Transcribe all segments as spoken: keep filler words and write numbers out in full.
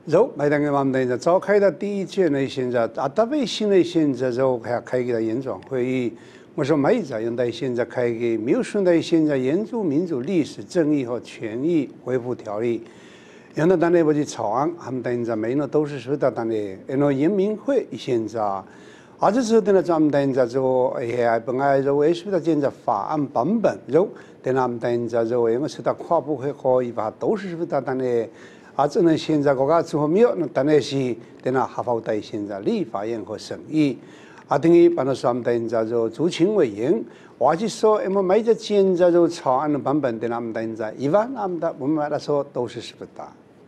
就麦当个我们等着召开的第一届呢，现在啊，特别新的现在就还开个演讲会议。我说没在用在现在开个没有说在现在原住民族历史正义和权益恢复条例。原来当年我去草案，他们等着没呢都是说的当年，因为人民会现在。啊，这时候等到咱们等着就哎，本来就为说的现在法案版本，就等他们等着就因为是到跨部会可以把都是说的当年。啊，这呢现在国家之后没有，那当然是等下合法在现在立法院和审议。啊，等于把那说我们等着就主请委员，或者说，因为每个现在就草案的版本等他们等着，一般他们的我们来说都是是不大。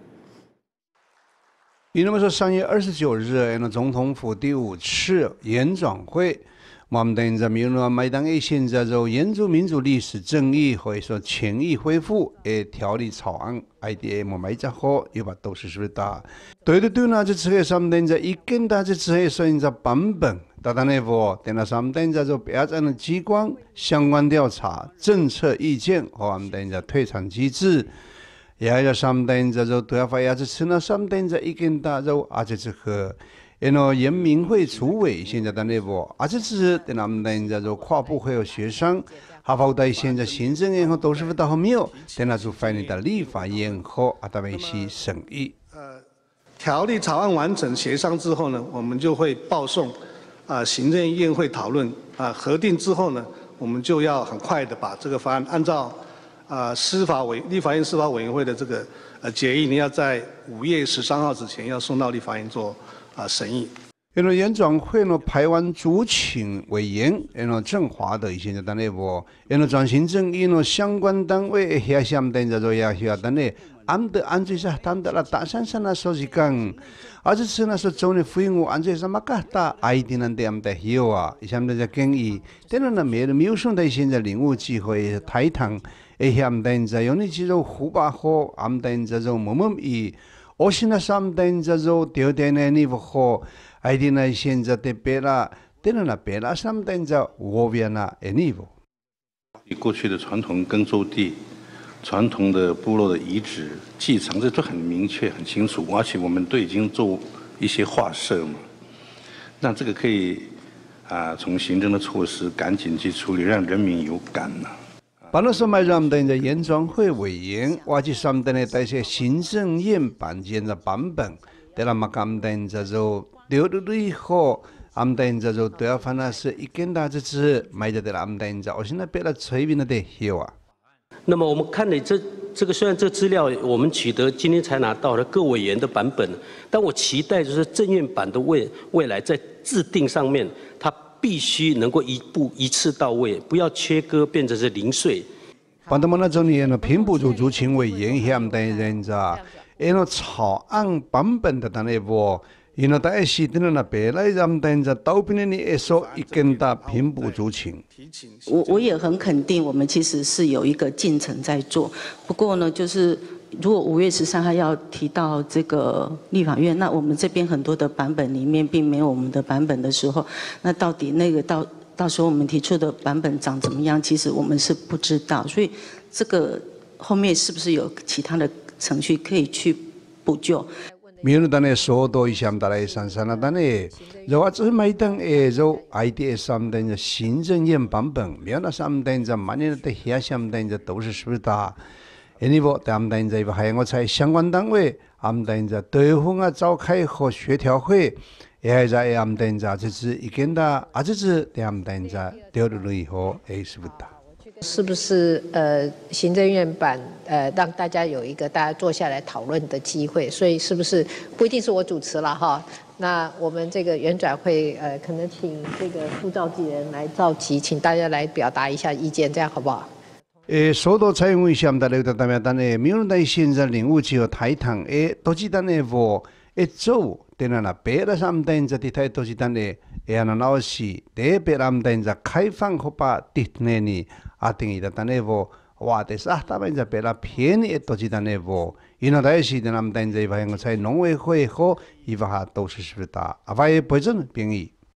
那么说，三月二十九日，那总统府第五次演讲会，我们等着民主麦当诶，现在就原住民族历史正义或者说权益恢复诶条例草案 ，I D A 我买着好，又把都是是不大。对对对，那这次上面等着一跟大这次说人家版本，当然呢不，等到上面等着就别站的机关相关调查、政策意见和我们等着退场机制。也要上面等着就都要发呀，这次呢上面等着一跟大就啊这次和。因为人民会主委现在的内部，而且是等他们等着就跨部会和协商，合法在现在行政院和都是到后面，等他就翻译到立法院和阿达维西审议。 呃，条例草案完成协商之后呢，我们就会报送啊、呃、行政院会讨论啊、呃、核定之后呢，我们就要很快的把这个法案按照啊、呃、司法委立法院司法委员会的这个呃决议，你要在五月十三号之前要送到立法院做。啊，审议。 因为演讲会呢，台湾主请委员，因为郑华的现在单内部，因为转型正义呢相关单位也相等着做也也单内，安得安最下谈得了大山上那说是讲，而且是那说做呢费用安最什么个大，爱定那点的有啊，相当在建议，但是呢没没有说在现在领悟机会台糖，也相等着有你这种胡巴好，安等着做某某伊。我现在上等着做丢点的你不好，爱的呢现在的别了，等了那别了上等着我边那你不。 以过去的传统耕作地、传统的部落的遗址、祭场，这都很明确、很清楚，而且我们都已经做一些划设嘛。那这个可以啊，从行政的措施赶紧去处理，让人民有感呐、啊。 把那什么让等着演讲会委员，或者上等的那些行政院版件的版本，得了嘛，咁等着就丢了以后，咁等着就都要反正是一根大这次买着的啦，咁等着，我现在别了随便的得有啊。 那么我们看了这这个，虽然这资料我们取得今天才拿到了各委员的版本，但我期待就是政院版的未未来在制定上面，它必须能够一步一次到位，不要切割变成是零碎。 把他们那种呢，平埔族族群委员相等人家，因为草案版本的那部，因为大家是的那别来让等着到边的你说一根的平埔族群。 我我也很肯定，我们其实是有一个进程在做，不过呢，就是如果五月十三号要提到这个立法院，那我们这边很多的版本里面并没有我们的版本的时候，那到底那个到到时候我们提出的版本长怎么样，其实我们是不知道，所以这个后面是不是有其他的程序可以去补救？ 民主党的说多一项，大来san san但呢，如果这麦当诶，就 I D A 上等的行政院版本，民主上等的满年的下上等的都是是不是的？因为他们等着还有我在相关单位，他们等着对方啊召开和协调会，也在他们等着这是一根的，啊这是他们等着调入以后，诶是不的。 是不是呃行政院版呃让大家有一个大家坐下来讨论的机会？所以是不是不一定是我主持了哈？那我们这个原转会呃可能请这个副召集人来召集，请大家来表达一下意见，这样好不好？ 诶，所到采用一下，大家的大家单呢，民主党现在领悟只有台糖诶，都是单呢我一做，等下那别的上等着的台都是单呢，诶那老是特别上等着开放和把的呢呢，啊等于的单呢我，哇的是啊，他们在别了便宜都是单呢我，因为大是的他们等着一般我在农委会和一般都是是不是的，啊，反正不准便宜。